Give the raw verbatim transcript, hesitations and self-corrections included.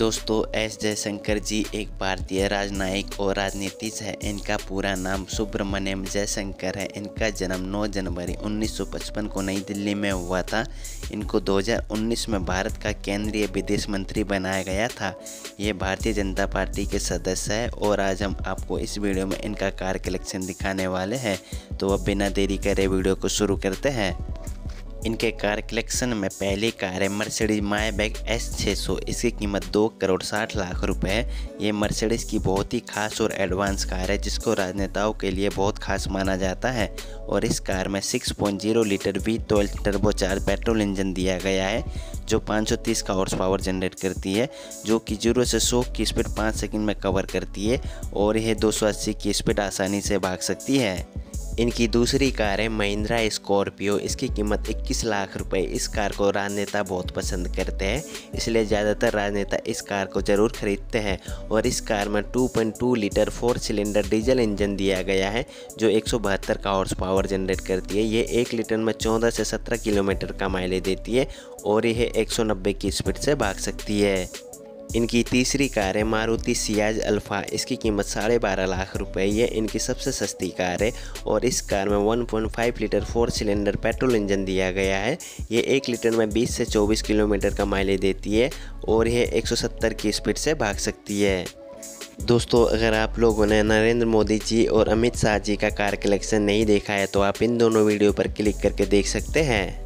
दोस्तों एस जयशंकर जी एक भारतीय राजनयिक और राजनीतिज्ञ है। इनका पूरा नाम सुब्रमण्यम जयशंकर है। इनका जन्म नौ जनवरी उन्नीस सौ पचपन को नई दिल्ली में हुआ था। इनको दो हज़ार उन्नीस में भारत का केंद्रीय विदेश मंत्री बनाया गया था। ये भारतीय जनता पार्टी के सदस्य है और आज हम आपको इस वीडियो में इनका कार कलेक्शन दिखाने वाले हैं। तो अब बिना देरी करे वीडियो को शुरू करते हैं। इनके कार कलेक्शन में पहली कार है मर्सिडीज मायबैग एस छह सौ। इसकी कीमत दो करोड़ साठ लाख रुपए है। ये मर्सिडीज की बहुत ही खास और एडवांस कार है जिसको राजनेताओं के लिए बहुत खास माना जाता है। और इस कार में छह पॉइंट शून्य litre V twelve turbocharge petrol engine दिया गया है जो पाँच सौ तीस का हॉर्स पावर जनरेट करती है, जो कि जीरो से सौ की स्पीड पाँच सेकंड में कवर करती है और यह दो सौ अस्सी की स्पीड आसानी से भाग सकती है। इनकी दूसरी कार है महिंद्रा स्कॉर्पियो। इसकी कीमत इक्कीस लाख रुपए। इस कार को राजनेता बहुत पसंद करते हैं, इसलिए ज़्यादातर राजनेता इस कार को ज़रूर खरीदते हैं। और इस कार में दो पॉइंट दो litre four cylinder diesel engine दिया गया है जो एक सौ बहत्तर का हॉर्स पावर जनरेट करती है। ये एक लीटर में चौदह से सत्रह किलोमीटर का माइलेज देती है और यह एक सौ नब्बे की स्पीड से भाग सकती है। इनकी तीसरी कार है मारुति सियाज अल्फा। इसकी कीमत साढ़े बारह लाख रुपए। ये इनकी सबसे सस्ती कार है और इस कार में एक पॉइंट पाँच litre four cylinder petrol engine दिया गया है। ये एक लीटर में बीस से चौबीस किलोमीटर का माइलेज देती है और यह एक सौ सत्तर की स्पीड से भाग सकती है। दोस्तों अगर आप लोगों ने नरेंद्र मोदी जी और अमित शाह जी का कार कलेक्शन नहीं देखा है तो आप इन दोनों वीडियो पर क्लिक करके देख सकते हैं।